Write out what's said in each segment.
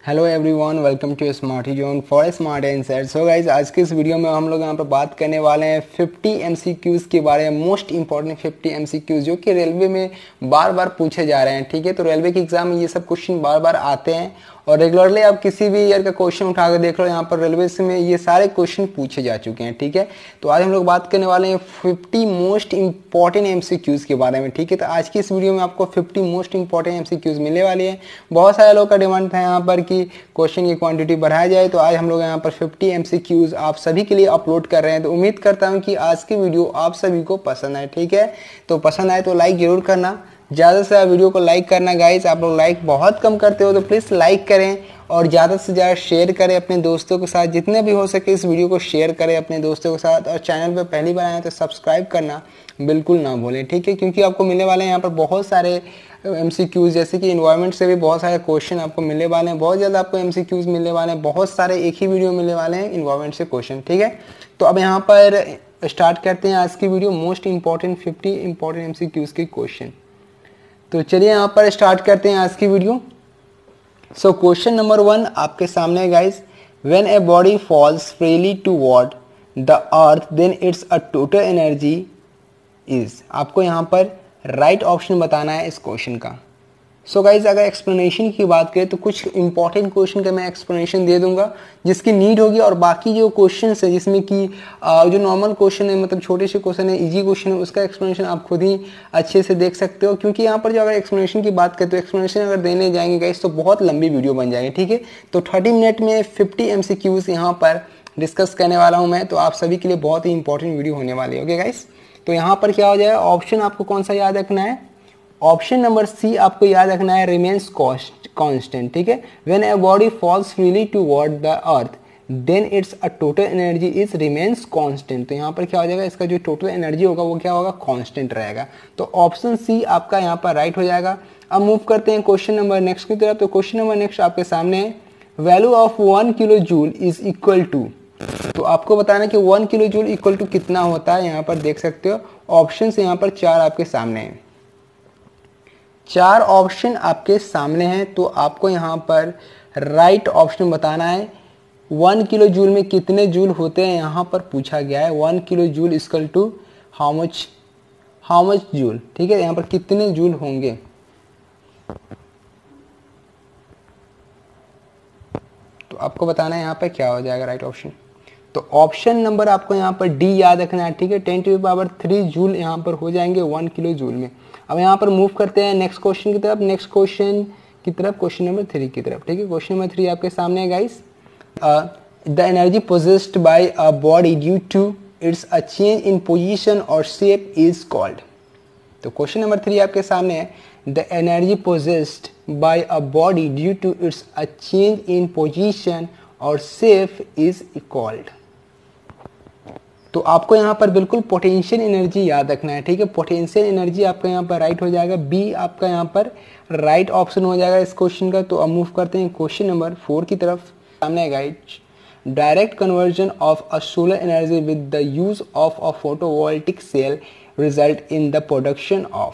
Hello everyone, welcome to smarty zone for smart answer. So guys, आज के इस video में हम लोग यहाँ पर बात करने वाले हैं 50 MCQs के बारे में। मोस्ट इंपॉर्टेंट 50 MCQs जो कि रेलवे में बार बार पूछे जा रहे हैं। ठीक है, तो रेलवे के एग्जाम में ये सब क्वेश्चन बार बार आते हैं और रेगुलरली आप किसी भी ईयर का क्वेश्चन उठा कर देख लो, यहाँ पर रेलवे से में ये सारे क्वेश्चन पूछे जा चुके हैं। ठीक है, तो आज हम लोग बात करने वाले हैं 50 मोस्ट इंपॉर्टेंट MCQs के बारे में। ठीक है, तो आज की इस वीडियो में आपको 50 मोस्ट इंपॉर्टेंट MCQs मिलने वाली है। बहुत सारे लोगों का डिमांड था यहाँ पर कि क्वेश्चन की क्वांटिटी बढ़ाया जाए, तो आज हम लोग यहाँ पर 50 MCQs आप सभी के लिए अपलोड कर रहे हैं। तो उम्मीद करता हूँ कि आज की वीडियो आप सभी को पसंद आए। ठीक है, तो पसंद आए तो लाइक जरूर करना, ज़्यादा से ज़्यादा वीडियो को लाइक करना। गाइस, आप लोग लाइक बहुत कम करते हो, तो प्लीज़ लाइक करें और ज़्यादा से ज़्यादा शेयर करें अपने दोस्तों के साथ। जितने भी हो सके इस वीडियो को शेयर करें अपने दोस्तों के साथ, और चैनल पर पहली बार आए तो सब्सक्राइब करना बिल्कुल ना भूलें। ठीक है, क्योंकि आपको मिलने वाले हैं यहाँ पर बहुत सारे MCQs, जैसे कि इन्वायरमेंट से भी बहुत सारे क्वेश्चन आपको मिलने वाले हैं। बहुत ज़्यादा आपको MCQs मिलने वाले हैं, बहुत सारे एक ही वीडियो मिलने वाले हैं इन्वायरमेंट से क्वेश्चन। ठीक है, तो अब यहाँ पर स्टार्ट करते हैं आज की video, most important 50 important MCQs के क्वेश्चन। तो चलिए यहाँ पर स्टार्ट करते हैं आज की वीडियो। सो क्वेश्चन नंबर 1 आपके सामने है guys. When a body falls freely toward the earth then its a total energy is. आपको यहाँ पर राइट ऑप्शन बताना है इस क्वेश्चन का। सो गाइज, अगर एक्सप्लेनेशन की बात करें तो कुछ इंपॉर्टेंट क्वेश्चन का मैं एक्सप्लेनेशन दे दूंगा जिसकी नीड होगी, और बाकी जो क्वेश्चन है जिसमें कि जो नॉर्मल क्वेश्चन है, मतलब छोटे से क्वेश्चन है, इजी क्वेश्चन है, उसका एक्सप्लेनेशन आप खुद ही अच्छे से देख सकते हो। क्योंकि यहाँ पर जो अगर एक्सप्लेनेशन की बात करें तो एक्सप्लेनेशन अगर देने जाएंगे गाइज तो बहुत लंबी वीडियो बन जाएगी। ठीक है, तो 30 मिनट में 50 MCQs यहाँ पर डिस्कस करने वाला हूँ मैं, तो आप सभी के लिए बहुत ही इंपॉर्टेंट वीडियो होने वाली है। ओके गाइस, तो यहाँ पर क्या हो जाएगा, ऑप्शन आपको कौन सा याद रखना है, ऑप्शन नंबर सी आपको याद रखना है, रिमेन्स कांस्टेंट। ठीक है, when a body falls freely toward the earth then its a total energy is remains constant. तो यहाँ पर क्या हो जाएगा, इसका जो टोटल एनर्जी होगा वो क्या होगा, कांस्टेंट रहेगा। तो ऑप्शन सी आपका यहाँ पर राइट हो जाएगा। अब मूव करते हैं क्वेश्चन नंबर नेक्स्ट की तरफ। तो क्वेश्चन नंबर नेक्स्ट आपके सामने है, value of 1 kilo joule is equal to. तो आपको बताना है कि 1 किलो जूल इक्वल टू कितना होता है। यहाँ पर देख सकते हो ऑप्शन यहाँ पर 4 आपके सामने हैं, 4 ऑप्शन आपके सामने हैं। तो आपको यहाँ पर राइट ऑप्शन बताना है। 1 किलो जूल में कितने जूल होते हैं यहाँ पर पूछा गया है। 1 kilo joule equal to how much joule. ठीक है, यहाँ पर कितने जूल होंगे। तो आपको बताना है यहाँ पर क्या हो जाएगा राइट ऑप्शन। तो ऑप्शन नंबर आपको यहाँ पर डी याद रखना है। ठीक है, 10⁻³ जूल यहाँ पर हो जाएंगे 1 किलो जूल में। अब यहाँ पर मूव करते हैं नेक्स्ट क्वेश्चन की तरफ। नेक्स्ट क्वेश्चन की तरफ, क्वेश्चन नंबर 3 की तरफ। ठीक है, क्वेश्चन नंबर 3 आपके सामने है guys. The energy possessed by a body due to its a change in position और शेप इज कॉल्ड। तो क्वेश्चन नंबर 3 आपके सामने है, the energy possessed by a body due to its a change in position और shape is called. तो आपको यहाँ पर बिल्कुल पोटेंशियल एनर्जी याद रखना है। ठीक है, पोटेंशियल एनर्जी आपका यहाँ पर राइट हो जाएगा, बी आपका यहाँ पर राइट ऑप्शन हो जाएगा इस क्वेश्चन का। तो अब मूव करते हैं क्वेश्चन नंबर 4 की तरफ। सामने है guys, direct conversion of a solar energy with the use of a photovoltaic cell result in the production of.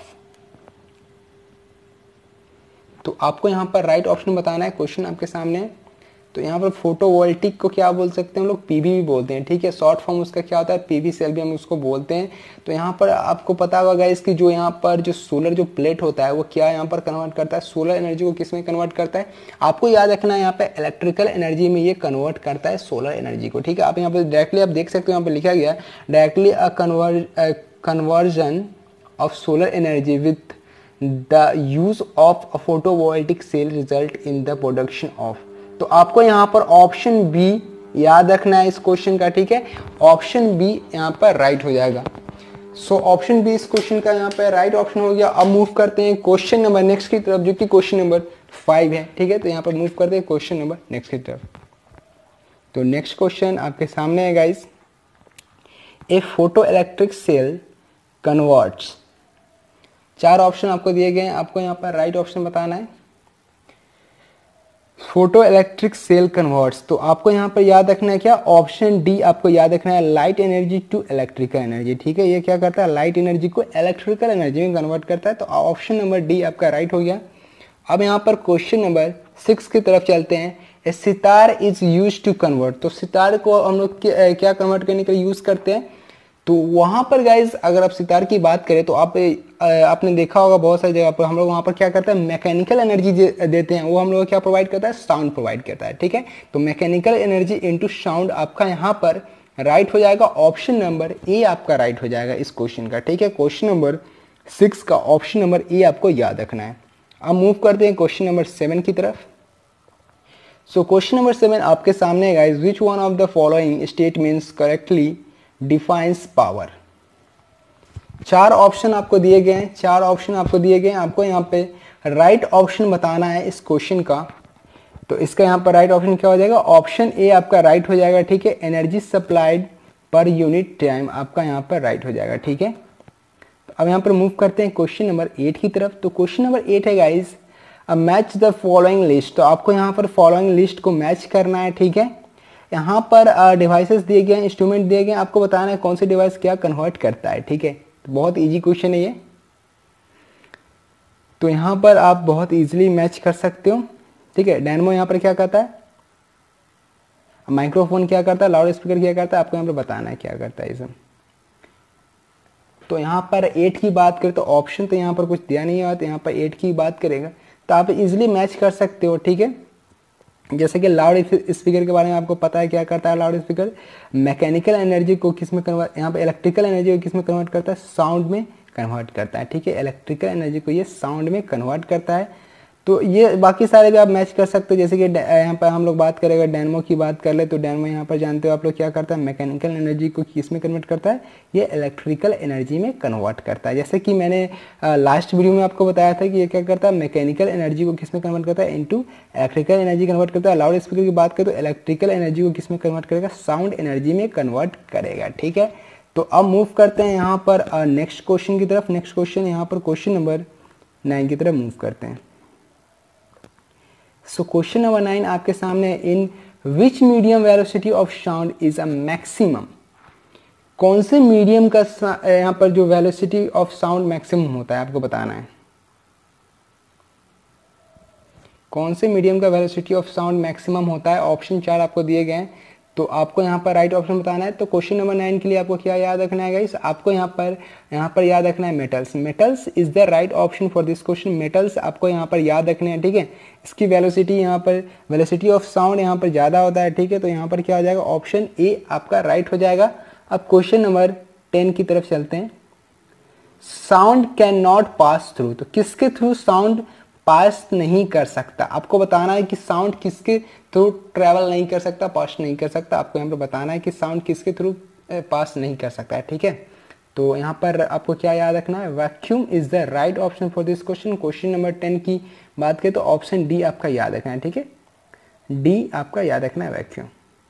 तो आपको यहाँ पर राइट ऑप्शन बताना है। क्वेश्चन आपके सामने है। तो यहाँ पर फोटोवोल्टिक को क्या बोल सकते हैं हम लोग, पीवी भी बोलते हैं। ठीक है, शॉर्ट फॉर्म उसका क्या होता है, पीवी सेल भी हम उसको बोलते हैं। तो यहाँ पर आपको पता होगा इसकी जो यहाँ पर जो सोलर जो प्लेट होता है वो क्या यहाँ पर कन्वर्ट करता है, सोलर एनर्जी को किस में कन्वर्ट करता है। आपको याद रखना है यहाँ पे इलेक्ट्रिकल एनर्जी में ये कन्वर्ट करता है सोलर एनर्जी को। ठीक है, आप यहाँ पर डायरेक्टली आप देख सकते हो, यहाँ पर लिखा गया है directly a conversion of solar energy with the use of a photovoltaic cell result in the production of. तो आपको यहाँ पर ऑप्शन बी याद रखना है इस क्वेश्चन का। ठीक है, ऑप्शन बी यहाँ पर राइट हो जाएगा। सो ऑप्शन बी इस क्वेश्चन का यहाँ पर राइट ऑप्शन हो गया। अब मूव करते हैं क्वेश्चन नंबर नेक्स्ट की तरफ, जो कि क्वेश्चन नंबर 5 है। ठीक है, तो यहाँ पर मूव करते हैं क्वेश्चन नंबर नेक्स्ट की तरफ। तो नेक्स्ट क्वेश्चन आपके सामने है guys, a photo electric cell converts. 4 option आपको दिए गए हैं, आपको यहाँ पर राइट ऑप्शन बताना है। फोटो इलेक्ट्रिक सेल कन्वर्ट्स, तो आपको यहाँ पर याद रखना है क्या, ऑप्शन डी आपको याद रखना है, light energy to electrical energy. ठीक है, ये क्या करता है, लाइट एनर्जी को इलेक्ट्रिकल एनर्जी में कन्वर्ट करता है। तो ऑप्शन नंबर डी आपका राइट हो गया। अब यहाँ पर क्वेश्चन नंबर 6 की तरफ चलते हैं। A sitar is use to convert, तो सितार को हम लोग क्या कन्वर्ट करने के लिए यूज करते हैं। तो वहां पर गाइज अगर आप सितार की बात करें तो आपने देखा होगा बहुत सारी जगह पर हम लोग वहां पर क्या करते हैं, मैकेनिकल एनर्जी देते हैं, वो हम लोग क्या प्रोवाइड करता है, साउंड प्रोवाइड करता है। ठीक है, तो मैकेनिकल एनर्जी इनटू साउंड आपका यहाँ पर राइट हो जाएगा, ऑप्शन नंबर ए आपका राइट हो जाएगा इस क्वेश्चन का। ठीक है, क्वेश्चन नंबर 6 का ऑप्शन नंबर ए आपको याद रखना है। अब मूव करते हैं क्वेश्चन नंबर 7 की तरफ। सो क्वेश्चन नंबर 7 आपके सामने है guys, which one of the following statements correctly defines power. 4 option आपको दिए गए हैं, 4 ऑप्शन आपको दिए गए हैं, आपको यहाँ पे राइट ऑप्शन बताना है इस क्वेश्चन का। तो इसका यहाँ पर राइट ऑप्शन क्या हो जाएगा, ऑप्शन ए आपका राइट हो जाएगा। ठीक है, energy supplied per unit time आपका यहाँ पर राइट हो जाएगा। ठीक है, तो अब यहाँ पर मूव करते हैं क्वेश्चन नंबर 8 की तरफ। तो क्वेश्चन नंबर 8 है guys, match the following list. तो आपको यहाँ पर फॉलोइंग लिस्ट को मैच करना है। ठीक है, यहाँ पर डिवाइसेस दिए गए हैं, इंस्ट्रूमेंट दिए गए हैं, आपको बताना है कौन सी डिवाइस क्या कन्वर्ट करता है। ठीक है, तो बहुत इजी क्वेश्चन है ये, तो यहाँ पर आप बहुत इजीली मैच कर सकते हो। ठीक है, डायनेमो यहाँ पर क्या करता है, माइक्रोफोन क्या करता है, लाउड स्पीकर क्या करता है, आपको यहाँ पर बताना है क्या करता है इसमें। तो यहाँ पर 8 की बात करें तो ऑप्शन तो यहाँ पर कुछ दिया नहीं है, तो यहाँ पर 8 की बात करेगा तो आप इजीली मैच कर सकते हो। ठीक है, जैसे कि लाउड स्पीकर के बारे में आपको पता है क्या करता है लाउड स्पीकर, मैकेनिकल एनर्जी को किस में कन्वर्ट, यहाँ पे इलेक्ट्रिकल एनर्जी को किस में कन्वर्ट करता है, साउंड में कन्वर्ट करता है। ठीक है, इलेक्ट्रिकल एनर्जी को ये साउंड में कन्वर्ट करता है। तो ये बाकी सारे भी आप मैच कर सकते हो, जैसे कि यहाँ पर हम लोग बात करेंगे डायनेमो की बात कर ले तो डायनेमो यहाँ पर जानते हो आप लोग क्या करता है, मैकेनिकल एनर्जी को किस में कन्वर्ट करता है, ये इलेक्ट्रिकल एनर्जी में कन्वर्ट करता है। जैसे कि मैंने लास्ट वीडियो में आपको बताया था कि ये क्या करता है, मैकेनिकल एनर्जी को किस में कन्वर्ट करता है, इनटू इलेक्ट्रिकल एनर्जी कन्वर्ट करता है। लाउड स्पीकर की बात करें तो इलेक्ट्रिकल एनर्जी को किस में कन्वर्ट करेगा, साउंड एनर्जी में कन्वर्ट करेगा। ठीक है, तो अब मूव करते हैं यहाँ पर नेक्स्ट क्वेश्चन की तरफ। नेक्स्ट क्वेश्चन यहाँ पर क्वेश्चन नंबर 9 की तरफ मूव करते हैं। सो क्वेश्चन नंबर 9 आपके सामने है, in which medium velocity of sound is a maximum. कौन से मीडियम का यहाँ पर जो वेलोसिटी ऑफ साउंड मैक्सिमम होता है आपको बताना है, कौन से मीडियम का वेलोसिटी ऑफ साउंड मैक्सिमम होता है। ऑप्शन 4 आपको दिए गए हैं, तो आपको यहाँ पर राइट ऑप्शन बताना है। तो क्वेश्चन नंबर 9 के लिए आपको क्या याद रखना है गाइस, आपको यहाँ पर याद रखना है metals. Metals is the right option for this question. Metals आपको यहाँ पर याद रखने हैं। ठीक है, इसकी वेलोसिटी यहाँ पर, वेलोसिटी ऑफ साउंड यहाँ पर ज़्यादा होता है। ठीक है, तो यहाँ पर क्या हो जाएगा, ऑप्शन ए आपका राइट हो जाएगा। अब क्वेश्चन नंबर 10 की तरफ चलते हैं। Sound can not pass through, तो किसके थ्रू साउंड पास नहीं कर सकता, आपको बताना है कि साउंड किसके थ्रू ट्रेवल नहीं कर सकता, पास नहीं कर सकता। आपको यहाँ पर बताना है कि साउंड किसके थ्रू पास नहीं कर सकता है। ठीक है, तो यहाँ पर आपको क्या याद रखना है, vacuum is the right option for this question. Question number 10 की बात करें तो ऑप्शन डी आपका याद रखना है। ठीक है, डी आपका याद रखना है, वैक्यूम।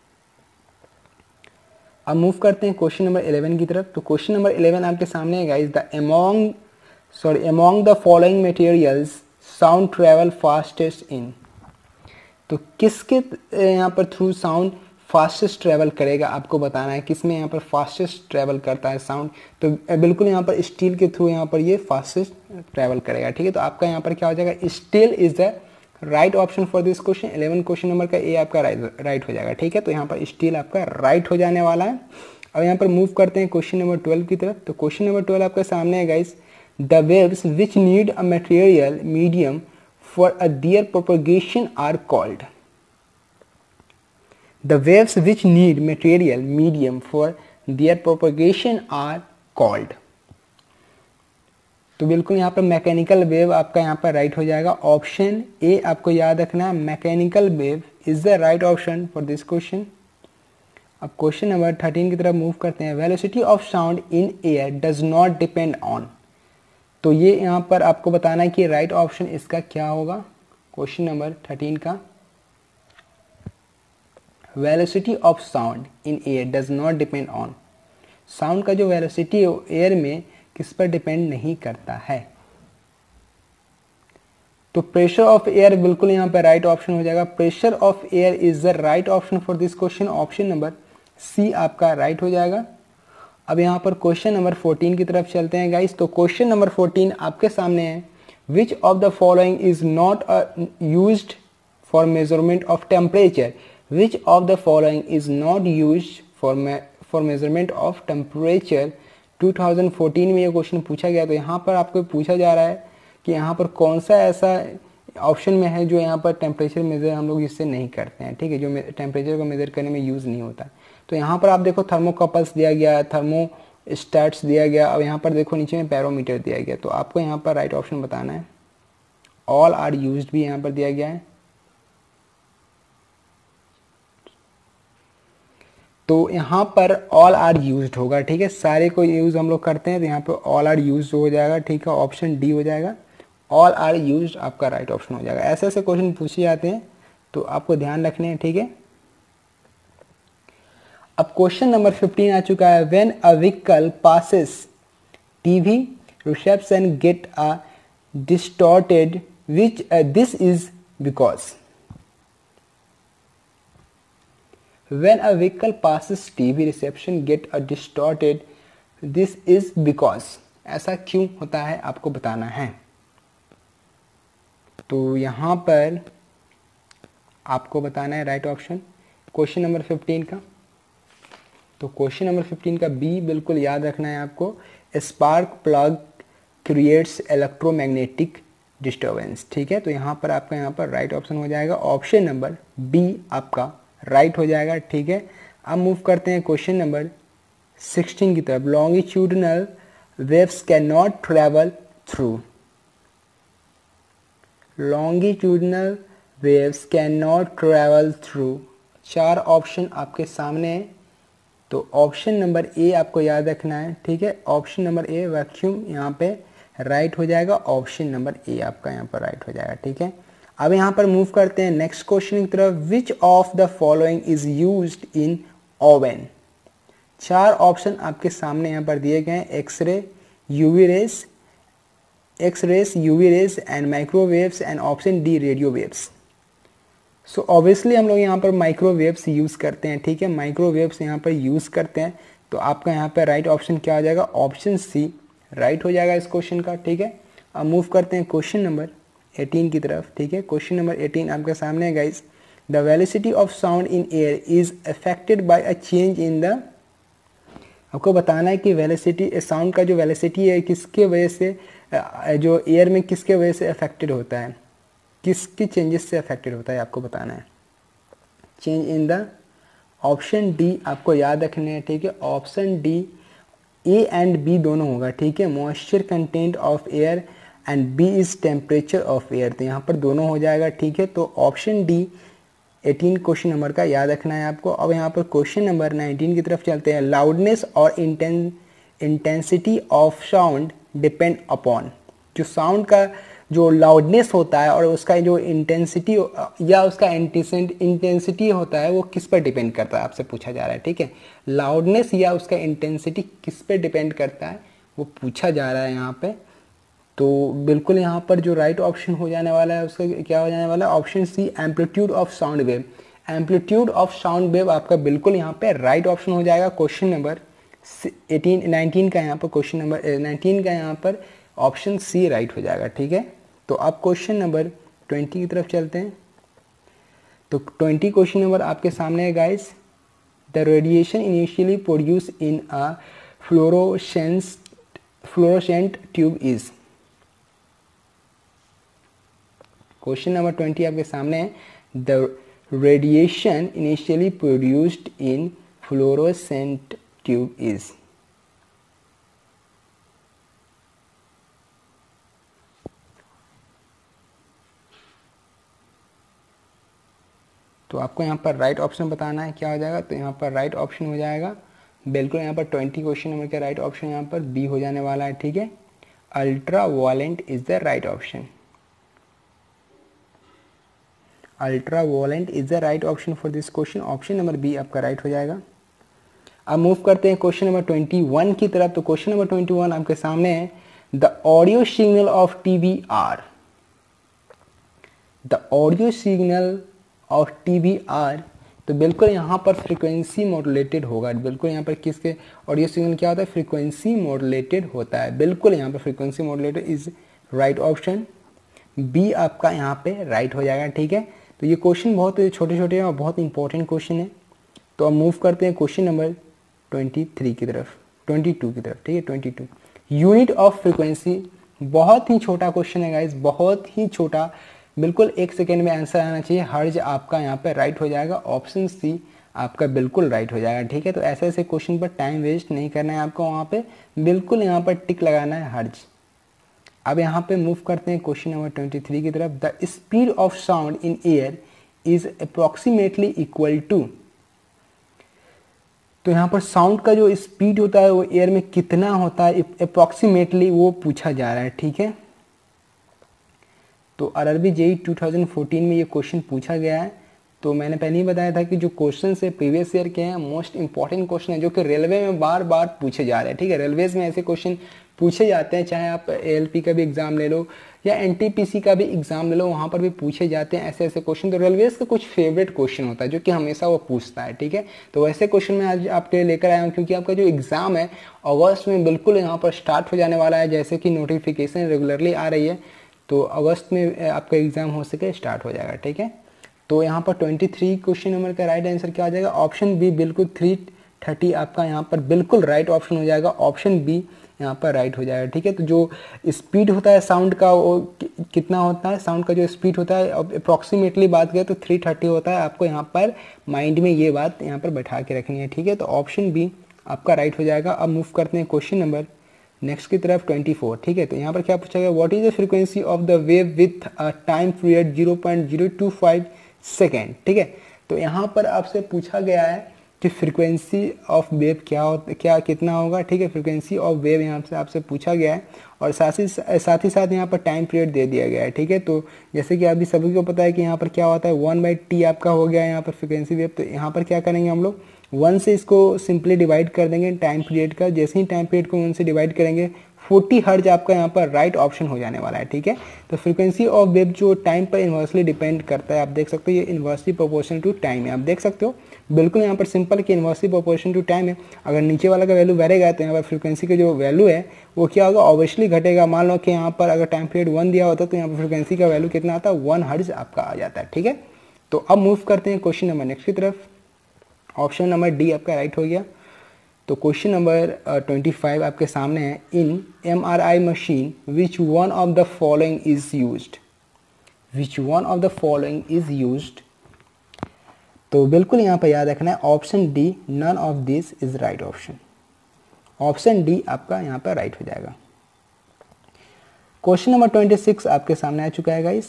अब मूव करते हैं क्वेश्चन नंबर 11 की तरफ। तो क्वेश्चन नंबर 11 आपके सामने है guys, among the following materials sound travel fastest in. तो किसके यहाँ पर थ्रू साउंड फास्टेस्ट ट्रेवल करेगा, आपको बताना है किसमें यहाँ पर फास्टेस्ट ट्रेवल करता है साउंड। तो बिल्कुल यहाँ पर स्टील के थ्रू यहाँ पर ये फास्टेस्ट ट्रेवल करेगा। ठीक है, तो आपका यहाँ पर क्या हो जाएगा, steel is the right option for this question. 11 question number का ए आपका राइट हो जाएगा। ठीक है, तो यहाँ पर स्टील आपका राइट हो जाने वाला है। अब यहाँ पर मूव करते हैं क्वेश्चन नंबर 12 की तरफ। तो क्वेश्चन नंबर 12 आपके सामने है guys, the waves which need a material medium for their propagation are called. The waves which need material medium for their propagation are called. तो बिल्कुल यहाँ पर मैकेनिकल वेव आपका यहाँ पर राइट हो जाएगा। ऑप्शन ए आपको याद रखना है, mechanical wave is the right option for this question. अब क्वेश्चन नंबर 13 की तरफ मूव करते हैं। Velocity of sound in air does not depend on, तो ये यहाँ पर आपको बताना है कि राइट ऑप्शन इसका क्या होगा। क्वेश्चन नंबर 13 का, velocity of sound in air does not depend on, sound का जो वेलोसिटी है एयर में किस पर डिपेंड नहीं करता है। तो प्रेशर ऑफ एयर बिल्कुल यहाँ पर राइट ऑप्शन हो जाएगा। Pressure of air is the right option for this question. Option number C आपका राइट हो जाएगा। अब यहाँ पर क्वेश्चन नंबर 14 की तरफ चलते हैं गाइस। तो क्वेश्चन नंबर 14 आपके सामने है, which of the following is not used for measurement of temperature, which of the following is not used for measurement of temperature. 2014 में ये क्वेश्चन पूछा गया। तो यहाँ पर आपको पूछा जा रहा है कि यहाँ पर कौन सा ऐसा ऑप्शन में है जो यहाँ पर टेम्परेचर मेजर हम लोग इससे नहीं करते हैं, ठीक है, जो टेम्परेचर को मेजर करने में यूज़ नहीं होता। तो यहाँ पर आप देखो थर्मोकपल्स दिया गया, थर्मोस्टेट्स दिया गया, और यहाँ पर देखो नीचे में बैरोमीटर दिया गया। तो आपको यहाँ पर राइट ऑप्शन बताना है। ऑल आर यूज्ड भी यहाँ पर दिया गया है। तो यहाँ पर ऑल आर यूज्ड होगा, ठीक है, सारे को यूज हम लोग करते हैं, तो यहाँ पर ऑल आर यूज्ड हो जाएगा, ठीक है, ऑप्शन डी हो जाएगा। ऑल आर यूज्ड आपका राइट ऑप्शन हो जाएगा। ऐसे ऐसे क्वेश्चन पूछे जाते हैं, तो आपको ध्यान रखने हैं, ठीक है। अब क्वेश्चन नंबर 15 आ चुका है। When a vehicle passes TV reception get a distorted which this is because। When a vehicle passes TV reception get a distorted, this is because। ऐसा क्यों होता है आपको बताना है। तो यहाँ पर आपको बताना है राइट ऑप्शन क्वेश्चन नंबर 15 का। तो क्वेश्चन नंबर 15 का बी बिल्कुल याद रखना है आपको। Spark plug creates electromagnetic disturbance, ठीक है। तो यहाँ पर आपका यहाँ पर राइट ऑप्शन हो जाएगा ऑप्शन नंबर बी आपका राइट हो जाएगा, ठीक है। अब मूव करते हैं क्वेश्चन नंबर 16 की तरफ। Longitudinal waves can not travel through. Longitudinal waves can not travel through. 4 option आपके सामने है। तो ऑप्शन नंबर ए आपको याद रखना है, ठीक है। ऑप्शन नंबर ए वैक्यूम यहाँ पे राइट हो जाएगा। ऑप्शन नंबर ए आपका यहाँ पर राइट हो जाएगा, ठीक है। अब यहाँ पर मूव करते हैं नेक्स्ट क्वेश्चन की तरफ। Which of the following is used in oven. 4 option आपके सामने यहाँ पर दिए गए हैं। X ray, UV rays and microwaves and option D radio waves. So obviously हम लोग यहाँ पर माइक्रोवेव्स यूज़ करते हैं, ठीक है, माइक्रोवेव्स यहाँ पर यूज़ करते हैं। तो आपका यहाँ पर राइट ऑप्शन क्या हो जाएगा, ऑप्शन सी राइट हो जाएगा इस क्वेश्चन का, ठीक है। अब मूव करते हैं क्वेश्चन नंबर 18 की तरफ, ठीक है। क्वेश्चन नंबर 18 आपके सामने है guys. The velocity of sound in air is affected by a change in the. आपको बताना है कि वेलोसिटी, साउंड का जो वेलोसिटी है किसके वजह से, जो एयर में किसके वजह से अफेक्टेड होता है, किसके चेंजेस से अफेक्टेड होता है आपको बताना है। Change in the option D आपको याद रखने हैं, ठीक है। Option D A and B दोनों होगा, ठीक है। Moisture content of air and B is temperature of air. तो यहाँ पर दोनों हो जाएगा, ठीक है। तो ऑप्शन डी 18 क्वेश्चन नंबर का याद रखना है आपको। अब यहाँ पर क्वेश्चन नंबर 19 की तरफ चलते हैं। लाउडनेस और intensity of sound depend upon. जो साउंड का जो लाउडनेस होता है और उसका जो इंटेंसिटी या उसका इंटेंसिटी होता है वो किस पर डिपेंड करता है आपसे पूछा जा रहा है, ठीक है। लाउडनेस या उसका इंटेंसिटी किस पे डिपेंड करता है वो पूछा जा रहा है यहाँ पे। तो बिल्कुल यहाँ पर जो राइट ऑप्शन हो जाने वाला है उसका क्या हो जाने वाला है, option C amplitude of sound wave. Amplitude of sound wave आपका बिल्कुल यहाँ पे राइट ऑप्शन हो जाएगा। क्वेश्चन नंबर 19 का यहाँ पर क्वेश्चन नंबर 19 का यहाँ पर ऑप्शन सी राइट हो जाएगा, ठीक है। तो अब क्वेश्चन नंबर 20 की तरफ चलते हैं। तो 20 क्वेश्चन नंबर आपके सामने है guys. The radiation initially produce in a fluorescent tube is. Question number 20 आपके सामने है। The radiation initially produced in fluorescent tube is. तो आपको यहाँ पर राइट ऑप्शन बताना है क्या हो जाएगा। तो यहाँ पर राइट ऑप्शन हो जाएगा बिल्कुल यहाँ पर 20 क्वेश्चन नंबर का राइट ऑप्शन यहाँ पर बी हो जाने वाला है, ठीक है। Ultraviolet is the right option. Ultraviolet is the right option for this question. Option number B आपका राइट हो जाएगा। अब मूव करते हैं क्वेश्चन नंबर 21 की तरफ। तो क्वेश्चन नंबर 21 आपके सामने है। The audio signal of TV are. The audio signal of TV are. तो बिल्कुल यहाँ पर फ्रीक्वेंसी मॉड्यूलेटेड होगा। बिल्कुल यहाँ पर किसके ऑडियो सिग्नल क्या होता है, फ्रीक्वेंसी मॉड्यूलेटेड होता है। बिल्कुल यहाँ पर frequency modulated is right option. B आपका यहाँ पे राइट हो जाएगा, ठीक है। तो ये क्वेश्चन बहुत छोटे छोटे हैं और बहुत इंपॉर्टेंट क्वेश्चन है। तो अब मूव करते हैं क्वेश्चन नंबर 23 की तरफ, 22 की तरफ, ठीक है 22। यूनिट ऑफ फ्रीक्वेंसी, बहुत ही छोटा क्वेश्चन है गाइस, बहुत ही छोटा, बिल्कुल 1 सेकेंड में आंसर आना चाहिए। हर्ज आपका यहाँ पे राइट हो जाएगा, ऑप्शन सी आपका बिल्कुल राइट हो जाएगा, ठीक है। तो ऐसे ऐसे क्वेश्चन पर टाइम वेस्ट नहीं करना है आपको, वहाँ पे बिल्कुल यहाँ पर टिक लगाना है हर्ज। अब यहाँ पे मूव करते हैं क्वेश्चन नंबर 23 की तरफ। The speed of sound in air is approximately equal to, तो यहाँ पर साउंड का जो स्पीड होता है वो एयर में कितना होता है अप्रोक्सीमेटली, वो पूछा जा रहा है, ठीक है। तो RRB JEE 2014 में ये क्वेश्चन पूछा गया है। तो मैंने पहले ही बताया था कि जो क्वेश्चन से प्रीवियस ईयर के हैं मोस्ट इंपॉर्टेंट क्वेश्चन है, जो कि रेलवे में बार बार पूछे जा रहे हैं, ठीक है। रेलवेज में ऐसे क्वेश्चन पूछे जाते हैं, चाहे आप ALP का भी एग्जाम ले लो या NTPC का भी एग्जाम ले लो, वहाँ पर भी पूछे जाते हैं ऐसे ऐसे क्वेश्चन। तो रेलवेज का कुछ फेवरेट क्वेश्चन होता है जो कि हमेशा वो पूछता है, ठीक है। तो वैसे क्वेश्चन मैं आज आपके लिए लेकर आया हूँ, क्योंकि आपका जो एग्जाम है अगस्त में बिल्कुल यहाँ पर स्टार्ट हो जाने वाला है, जैसे कि नोटिफिकेशन रेगुलरली आ रही है। तो अगस्त में आपका एग्जाम हो सके स्टार्ट हो जाएगा, ठीक है। तो यहाँ पर 23 क्वेश्चन नंबर का राइट आंसर क्या हो जाएगा, ऑप्शन बी, बिल्कुल 330 आपका यहाँ पर बिल्कुल राइट ऑप्शन हो जाएगा, ऑप्शन बी यहाँ पर राइट हो जाएगा, ठीक है। तो जो स्पीड होता है साउंड का वो कितना होता है, साउंड का जो स्पीड होता है अप्रॉक्सीमेटली बात करें तो 330 होता है। आपको यहाँ पर माइंड में ये बात यहाँ पर बैठा के रखनी है, ठीक है। तो ऑप्शन बी आपका राइट हो जाएगा। अब मूव करते हैं क्वेश्चन नंबर नेक्स्ट की तरफ 24, ठीक है। तो यहाँ पर क्या पूछा गया, what is the frequency of the wave with a time period 0.025 second, ठीक है। तो यहाँ पर आपसे पूछा गया है कि फ्रीक्वेंसी ऑफ वेव क्या कितना होगा, ठीक है। फ्रीक्वेंसी ऑफ वेव यहाँ से आपसे पूछा गया है और साथ ही साथ यहाँ पर टाइम पीरियड दे दिया गया है, ठीक है। तो जैसे कि अभी सभी को पता है कि यहाँ पर क्या होता है 1/t आपका हो गया यहाँ पर फ्रीक्वेंसी वेव। तो यहाँ पर क्या करेंगे हम लोग 1 से इसको सिंपली डिवाइड कर देंगे टाइम पीरियड का। जैसे ही टाइम पीरियड को 1 से डिवाइड करेंगे 40 हर्ज आपका यहाँ पर राइट ऑप्शन हो जाने वाला है, ठीक है। तो फ्रीक्वेंसी ऑफ वेव जो टाइम पर इन्वर्सली डिपेंड करता है, आप देख सकते हो ये इन्वर्सली प्रोपोर्शनल टू टाइम है, आप देख सकते हो बिल्कुल यहाँ पर सिंपल कि इन्वर्सली प्रोपोर्शनल टू टाइम है। अगर नीचे वाला का वैल्यू बढ़ेगा तो यहाँ पर फ्रीक्वेंसी का जो वैल्यू है वो क्या होगा, ऑब्वियसली घटेगा। मान लो कि यहाँ पर अगर टाइम पीरियड 1 दिया होता तो यहाँ पर फ्रीक्वेंसी का वैल्यू कितना आता है 1 हर्ज आपका आ जाता है, ठीक है। तो अब मूव करते हैं क्वेश्चन नंबर नेक्स्ट की तरफ। ऑप्शन नंबर डी आपका राइट हो गया। तो क्वेश्चन नंबर 25 आपके सामने है, in MRI machine which one of the following is used, which one of the following is used. तो बिल्कुल यहाँ पर याद रखना है option D, none of this is right option, option D आपका यहाँ पर राइट हो जाएगा। क्वेश्चन नंबर 26 आपके सामने आ चुका है गाइस।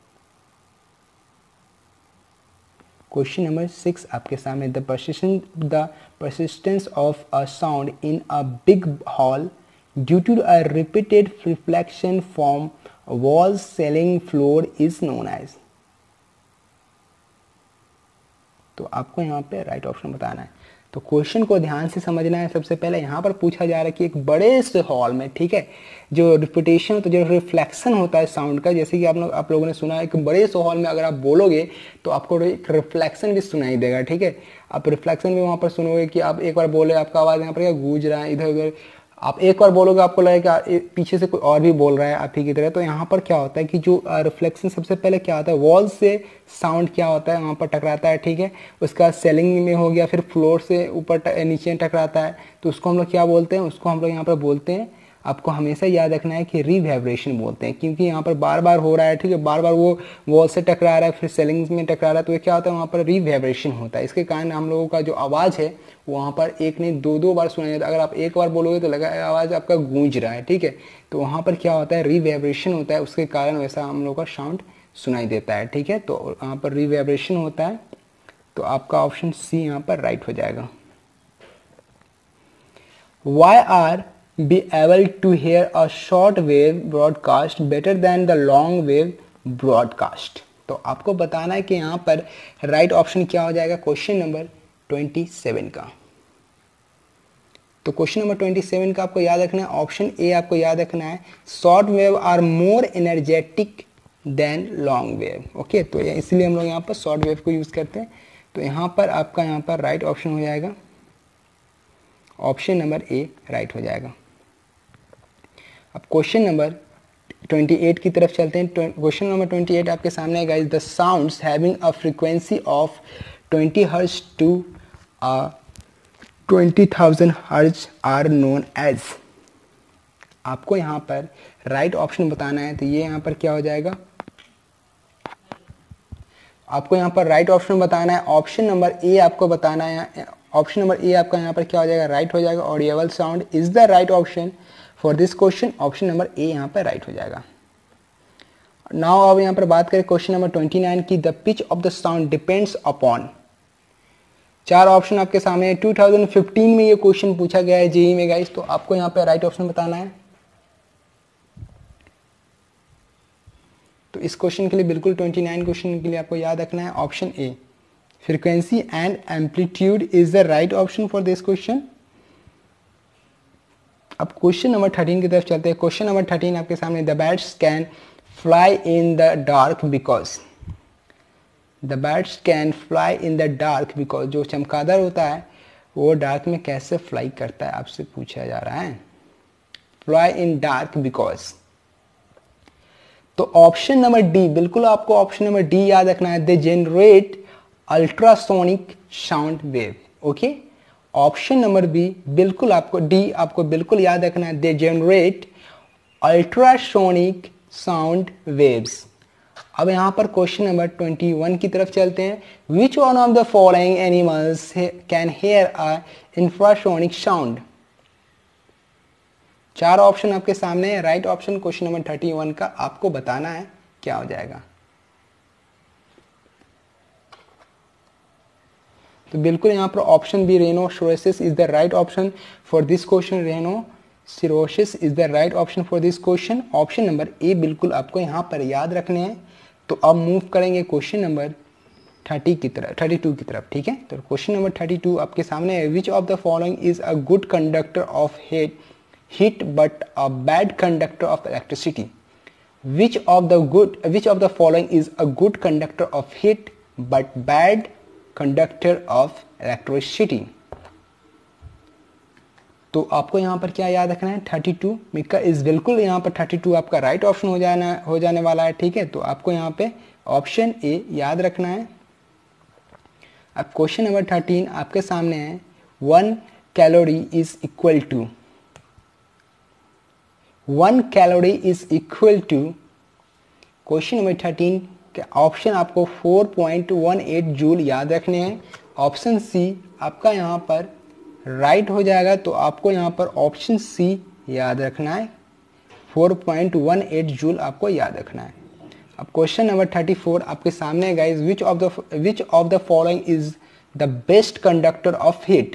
क्वेश्चन नंबर 6 आपके सामने, the persistence of a sound in a big hall due to a repeated reflection from walls, ceiling, floor is known as। तो आपको यहाँ पे राइट ऑप्शन बताना है। तो क्वेश्चन को ध्यान से समझना है। सबसे पहले यहाँ पर पूछा जा रहा है कि एक बड़े से हॉल में, ठीक है, जो रिपीटेशन होता है, जो रिफ्लेक्शन होता है साउंड का, जैसे कि आप लोगों ने सुना एक बड़े से हॉल में अगर आप बोलोगे तो आपको एक रिफ्लेक्शन भी सुनाई देगा, ठीक है। आप रिफ्लेक्शन भी वहाँ पर सुनोगे कि आप एक बार बोले, आपका आवाज़ यहाँ पर क्या गूंज रहा है इधर उधर, आप एक बार बोलोगे आपको लगेगा पीछे से कोई और भी बोल रहा है आप ही की तरह। तो यहाँ पर क्या होता है कि जो रिफ्लेक्शन सबसे पहले क्या होता है, वॉल से साउंड क्या होता है वहाँ पर टकराता है, ठीक है। उसका सेलिंग में हो गया, फिर फ्लोर से ऊपर नीचे टकराता है, तो उसको हम लोग क्या बोलते हैं, उसको हम लोग यहाँ पर बोलते हैं, आपको हमेशा याद रखना है कि रिवाइब्रेशन बोलते हैं, क्योंकि यहाँ पर बार बार हो रहा है, ठीक है, बार बार वो वॉल से टकरा रहा है, फिर सेलिंग में टकरा रहा है, तो ये क्या होता है वहाँ पर रिवाइब्रेशन होता है। इसके कारण हम लोगों का जो आवाज़ है वहाँ पर एक नहीं दो बार सुनाई देता है। अगर आप एक बार बोलोगे तो लगा आवाज़ आपका गूंज रहा है, ठीक है। तो वहाँ पर क्या होता है, रिवाइब्रेशन होता है, उसके कारण वैसा हम लोग का साउंड सुनाई देता है, ठीक है। तो यहाँ पर रिवाइब्रेशन होता है, तो आपका ऑप्शन सी यहाँ पर राइट हो जाएगा। Why are be able to hear a short wave broadcast better than the long wave broadcast? तो आपको बताना है कि यहाँ पर राइट ऑप्शन क्या हो जाएगा क्वेश्चन नंबर 27 का। तो क्वेश्चन नंबर 27 का आपको याद रखना है, ऑप्शन ए आपको याद रखना है, short wave are more energetic than long wave. Okay, तो इसलिए हम लोग यहाँ पर शॉर्ट वेव को यूज करते हैं। तो यहाँ पर आपका यहाँ पर राइट ऑप्शन हो जाएगा, ऑप्शन नंबर ए राइट हो जाएगा। अब क्वेश्चन नंबर 28 की तरफ चलते हैं। क्वेश्चन नंबर 28 आपके सामने है guys. The sounds having a frequency of 20 hertz to 20,000 hertz are known as. आपको यहाँ पर राइट ऑप्शन बताना है, तो ये यहाँ पर क्या हो जाएगा, आपको यहाँ पर राइट ऑप्शन बताना है। ऑप्शन नंबर ए आपको बताना है, ऑप्शन नंबर ए आपका यहाँ पर क्या हो जाएगा, राइट हो जाएगा। Audible sound is the right option for this question. Option number A यहाँ पर राइट हो जाएगा। नाउ अब यहाँ पर बात करें क्वेश्चन नंबर 29 की। The pitch of the sound depends upon. 4 option आपके सामने। 2015 में ये क्वेश्चन पूछा गया है जेईई में गाइस, तो आपको यहाँ पे राइट ऑप्शन बताना है। तो इस क्वेश्चन के लिए बिल्कुल 29 क्वेश्चन के लिए आपको याद रखना है option A, frequency and amplitude is the right option for this question. अब क्वेश्चन नंबर 13 की तरफ चलते हैं। क्वेश्चन नंबर 13 आपके सामने। The birds can fly in the dark because. The birds can fly in the dark because. जो चमगादड़ होता है वो डार्क में कैसे फ्लाई करता है, आपसे पूछा जा रहा है। Fly in dark because. तो ऑप्शन नंबर डी, बिल्कुल आपको ऑप्शन नंबर डी याद रखना है। They generate ultrasonic sound wave. Okay, option number B बिल्कुल आपको, डी आपको बिल्कुल याद रखना है। They generate ultrasonic sound waves. अब यहाँ पर क्वेश्चन नंबर 21 की तरफ चलते हैं। Which one of the following animals can hear a infrasonic sound. 4 option आपके सामने है। राइट ऑप्शन क्वेश्चन नंबर 31 का आपको बताना है क्या हो जाएगा। तो बिल्कुल यहाँ पर option B rhinoceros is the right option for this question. rhinoceros is the right option for this question. Option number A बिल्कुल आपको यहाँ पर याद रखने हैं। तो अब मूव करेंगे क्वेश्चन नंबर 32 की तरफ। ठीक है, तो क्वेश्चन नंबर 32 आपके सामने है। Which of the following is a good conductor of heat but a bad conductor of electricity. Which of the following is a good conductor of heat but bad conductor of electricity? तो आपको यहाँ पर क्या याद रखना है, 32 Mika is बिल्कुल यहाँ पर 32 आपका राइट ऑप्शन हो जाने वाला है। ठीक है, तो आपको यहाँ पे ऑप्शन ए याद रखना है। अब क्वेश्चन नंबर 13 आपके सामने है। 1 calorie is equal to 1 calorie is equal to. Question number 13 के ऑप्शन आपको 4.18 जूल याद रखने हैं। ऑप्शन सी आपका यहाँ पर राइट हो जाएगा, तो आपको यहाँ पर ऑप्शन सी याद रखना है। 4.18 जूल आपको याद रखना है। अब क्वेश्चन नंबर 34 आपके सामने है guys. Which of the following is the best conductor of heat.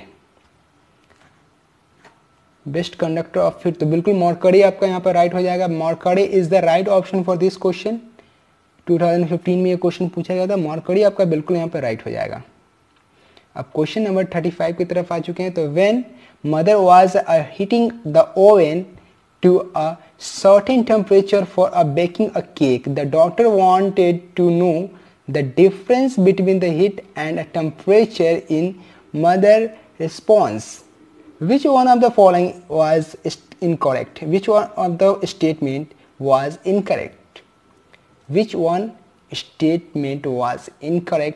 Best conductor of heat, तो बिल्कुल मरकरी आपका यहाँ पर राइट हो जाएगा। Mercury is the right option for this question. 2015 में ये क्वेश्चन पूछा गया था। मरकरी आपका बिल्कुल यहाँ पर राइट हो जाएगा। अब क्वेश्चन नंबर 35 की तरफ आ चुके हैं। तो when mother was heating the oven to a certain temperature for a baking a cake, the doctor wanted to know the difference between the heat and temperature in mother response. Which one of the following was incorrect? Which one of the statement was incorrect? Which one statement was incorrect?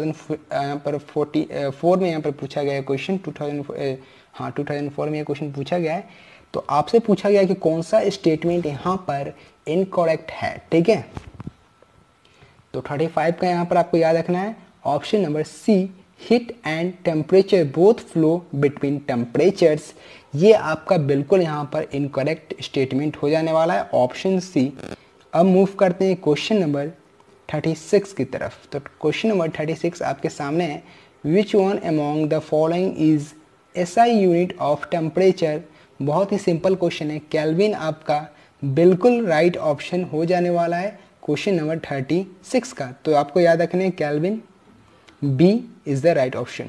2004 में यहाँ पर पूछा गया question. 2004 में ये question पूछा गया है। तो आपसे पूछा गया कि कौन सा स्टेटमेंट यहाँ पर इनकरेक्ट है। ठीक है, तो 35 का यहाँ पर आपको याद रखना है option number C. Heat and temperature both flow between temperatures, ये आपका बिल्कुल यहाँ पर इनकरेक्ट स्टेटमेंट हो जाने वाला है, ऑप्शन सी। अब मूव करते हैं क्वेश्चन नंबर 36 की तरफ। तो क्वेश्चन नंबर 36 आपके सामने है। Which one among the following is SI unit of temperature. बहुत ही सिंपल क्वेश्चन है। केल्विन आपका बिल्कुल राइट ऑप्शन हो जाने वाला है क्वेश्चन नंबर 36 का। तो आपको याद रखना है Kelvin, B is the right option.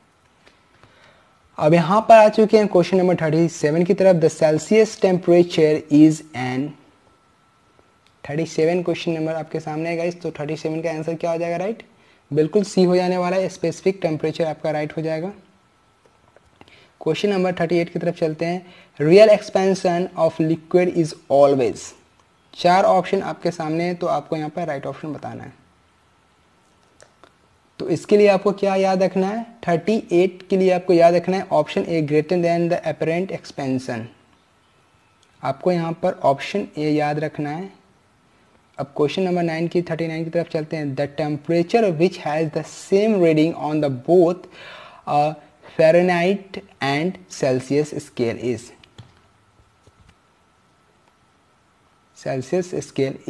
अब यहां पर आ चुके हैं क्वेश्चन नंबर 37 की तरफ। The Celsius temperature is an. 37 question number आपके सामने है गाइस। तो 37 का आंसर क्या हो जाएगा, राइट, बिल्कुल सी हो जाने वाला है। स्पेसिफिक टेम्परेचर आपका राइट हो जाएगा। क्वेश्चन नंबर 38 की तरफ चलते हैं। Real expansion of liquid is always. 4 option आपके सामने है, तो आपको यहाँ पर राइट ऑप्शन बताना है। तो इसके लिए आपको क्या याद रखना है, 38 के लिए आपको याद रखना है option A greater than the apparent expansion. आपको यहाँ पर ऑप्शन ए याद रखना है। अब क्वेश्चन नंबर 9 की 39 की तरफ चलते हैं। The temperature which has the same reading on the both Fahrenheit and Celsius scale is. Celsius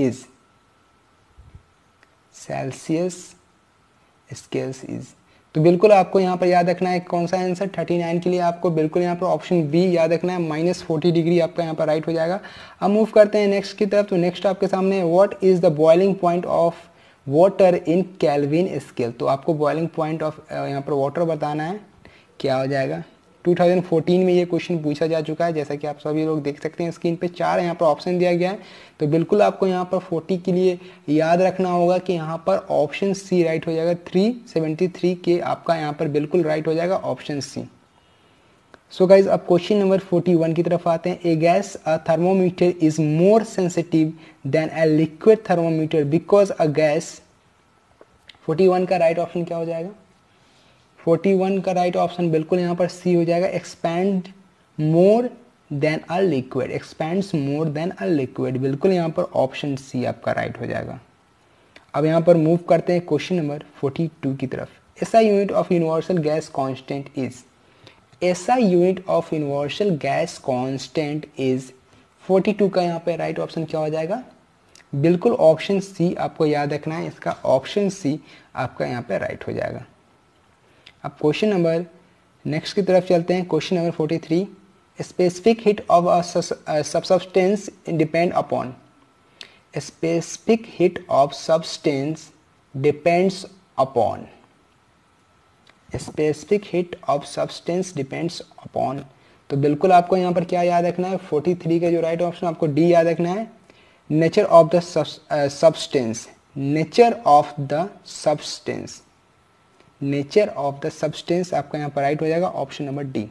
scales is. तो बिल्कुल आपको यहाँ पर याद रखना है कौन सा आंसर, 39 के लिए आपको बिल्कुल यहाँ पर ऑप्शन बी याद रखना है, -40 डिग्री आपका यहाँ पर राइट हो जाएगा। अब मूव करते हैं नेक्स्ट की तरफ। तो नेक्स्ट आपके सामने what is the boiling point of water in Kelvin scale. तो आपको बॉइलिंग पॉइंट ऑफ यहाँ पर वाटर बताना है, क्या हो जाएगा। 2014 में ये क्वेश्चन पूछा जा चुका है, जैसा कि आप सभी लोग देख सकते हैं स्क्रीन पे 4 यहाँ पर ऑप्शन दिया गया है। तो बिल्कुल आपको यहाँ पर 40 के लिए याद रखना होगा कि यहाँ पर ऑप्शन सी राइट हो जाएगा। 373 के आपका यहाँ पर बिल्कुल राइट हो जाएगा ऑप्शन सी। सो गाइज अब क्वेश्चन नंबर 41 की तरफ आते हैं। A gas a thermometer is more sensitive than a liquid thermometer because a gas. 41 का राइट ऑप्शन क्या हो जाएगा, 41 का राइट ऑप्शन बिल्कुल यहाँ पर सी हो जाएगा, expand more than a liquid, expands more than a liquid, बिल्कुल यहाँ पर ऑप्शन सी आपका राइट हो जाएगा। अब यहाँ पर मूव करते हैं क्वेश्चन नंबर 42 की तरफ। SI unit of universal gas constant is. SI unit of universal gas constant is. 42 का यहाँ पे राइट ऑप्शन क्या हो जाएगा, बिल्कुल ऑप्शन सी आपको याद रखना है, इसका ऑप्शन सी आपका यहाँ पे राइट हो जाएगा। अब क्वेश्चन नंबर नेक्स्ट की तरफ चलते हैं। Question number 43। Specific heat of a substance depend upon. Specific heat of substance depends upon. Specific heat of substance depends upon. तो बिल्कुल आपको यहाँ पर क्या याद रखना है, 43 का जो राइट ऑप्शन आपको डी याद रखना है, nature of the substance. Nature of the substance, nature of the substance आपका यहाँ पर राइट हो जाएगा ऑप्शन नंबर डी।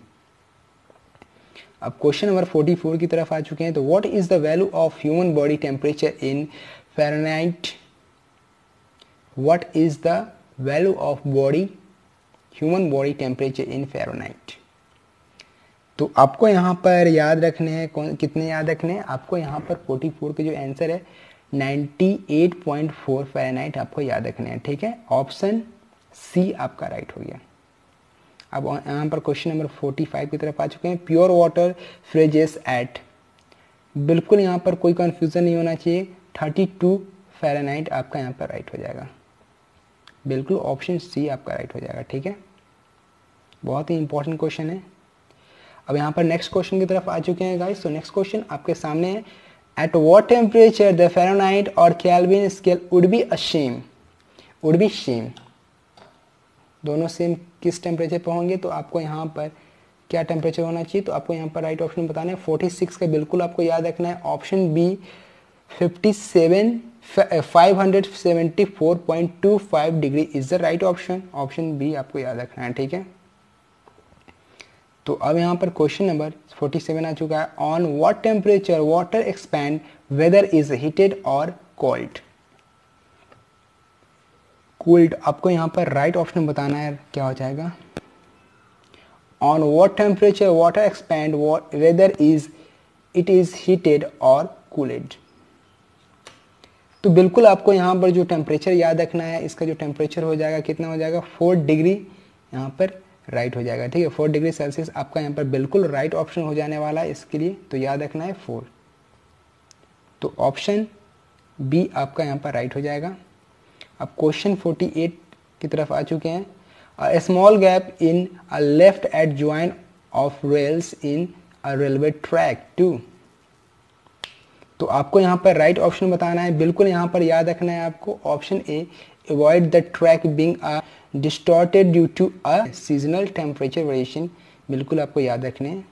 अब क्वेश्चन नंबर 44 की तरफ आ चुके हैं। तो what is the value of human body temperature in Fahrenheit. What is the value of body human body temperature in Fahrenheit. तो आपको यहाँ पर याद रखने हैं, कितने याद रखने हैं आपको यहाँ पर 44 के जो आंसर है 98.4 फ़ारेनहाइट आपको याद रखने हैं, ठीक है। ऑप्शन सी आपका राइट हो गया। अब यहाँ पर क्वेश्चन नंबर 45 की तरफ आ चुके हैं। Pure water freezes at. बिल्कुल यहाँ पर कोई कंफ्यूजन नहीं होना चाहिए, 32 फ़ारेनहाइट आपका यहाँ पर राइट हो जाएगा, बिल्कुल ऑप्शन सी आपका राइट हो जाएगा, ठीक है। बहुत ही इंपॉर्टेंट क्वेश्चन है। अब यहाँ पर नेक्स्ट क्वेश्चन की तरफ आ चुके हैं गाइस। तो नेक्स्ट क्वेश्चन आपके सामने है। At what temperature the Fahrenheit और Kelvin scale would be a same. Would be same, दोनों सेम किस टेम्परेचर पर होंगे। तो आपको यहाँ पर क्या टेम्परेचर होना चाहिए, तो आपको यहाँ पर राइट ऑप्शन बताना है। 46 का बिल्कुल आपको याद रखना है, option B 574.25 degree is the right option, option B आपको याद रखना है, ठीक है। तो अब यहाँ पर क्वेश्चन नंबर 47 आ चुका है। On what temperature water expand whether is heated और कोल्ड। कूल्ड, आपको यहाँ पर राइट ऑप्शन बताना है, क्या हो जाएगा। On what temperature water expand whether is it is heated और कूल्ड। तो बिल्कुल आपको यहाँ पर जो टेम्परेचर याद रखना है, इसका जो टेम्परेचर हो जाएगा कितना हो जाएगा, 4 डिग्री यहाँ पर राइट हो जाएगा, ठीक है। 4 डिग्री सेल्सियस आपका यहाँ पर बिल्कुल राइट ऑप्शन हो जाने वाला है इसके लिए, तो याद रखना है 4। तो ऑप्शन बी आपका यहाँ पर राइट हो जाएगा। अब क्वेश्चन 48 की तरफ आ चुके हैं। A small gap in a left at join of rails in a railway track 2। तो आपको यहाँ पर राइट ऑप्शन बताना है, बिल्कुल यहाँ पर याद रखना है आपको option A avoid the track being a distorted due to a seasonal temperature variation, बिल्कुल आपको याद रखने हैं,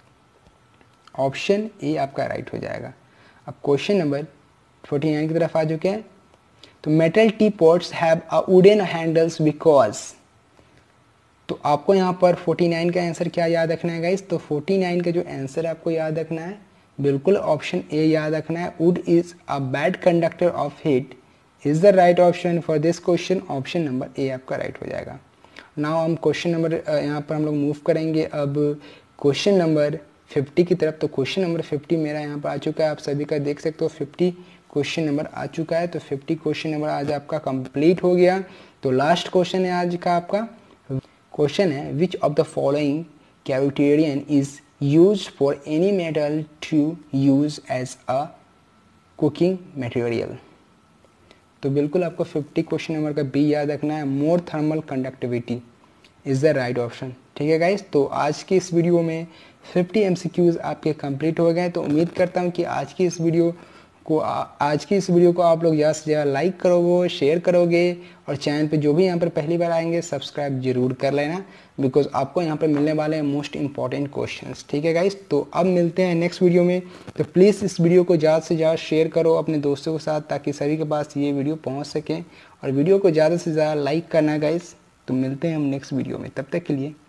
ऑप्शन ए आपका राइट हो जाएगा। अब क्वेश्चन नंबर 49 की तरफ आ चुके हैं। तो metal tea pots have a wooden handles because. तो आपको यहाँ पर 49 का आंसर क्या याद रखना है गाइस, तो 49 का जो आंसर आपको याद रखना है बिल्कुल ऑप्शन ए याद रखना है, wood is a bad conductor of heat is the right option for this question. Option number A आपका राइट हो जाएगा। नाउ हम क्वेश्चन नंबर यहाँ पर हम लोग मूव करेंगे अब क्वेश्चन नंबर 50 की तरफ। तो क्वेश्चन नंबर 50 मेरा यहाँ पर आ चुका है, आप सभी का देख सकते हो 50 क्वेश्चन नंबर आ चुका है। तो 50 क्वेश्चन नंबर आज आपका कंप्लीट हो गया। तो लास्ट क्वेश्चन है आज का आपका, क्वेश्चन है which of the following criterion is used for any metal to use as a cooking material. तो बिल्कुल आपको 50 क्वेश्चन नंबर का बी याद रखना है, more thermal conductivity is the right option. ठीक है गाइस, तो आज की इस वीडियो में 50 MCQs आपके कंप्लीट हो गए। तो उम्मीद करता हूँ कि आज की इस वीडियो को आप लोग ज़्यादा से ज़्यादा लाइक करोगे, शेयर करोगे, और चैनल पे जो भी यहाँ पर पहली बार आएंगे सब्सक्राइब जरूर कर लेना, बिकॉज आपको यहाँ पर मिलने वाले हैं मोस्ट इंपॉर्टेंट क्वेश्चंस। ठीक है गाइस, तो अब मिलते हैं नेक्स्ट वीडियो में। तो प्लीज़ इस वीडियो को ज़्यादा से ज़्यादा शेयर करो अपने दोस्तों के साथ, ताकि सभी के पास ये वीडियो पहुँच सके, और वीडियो को ज़्यादा से ज़्यादा लाइक करना गाइस। तो मिलते हैं हम नेक्स्ट वीडियो में, तब तक के लिए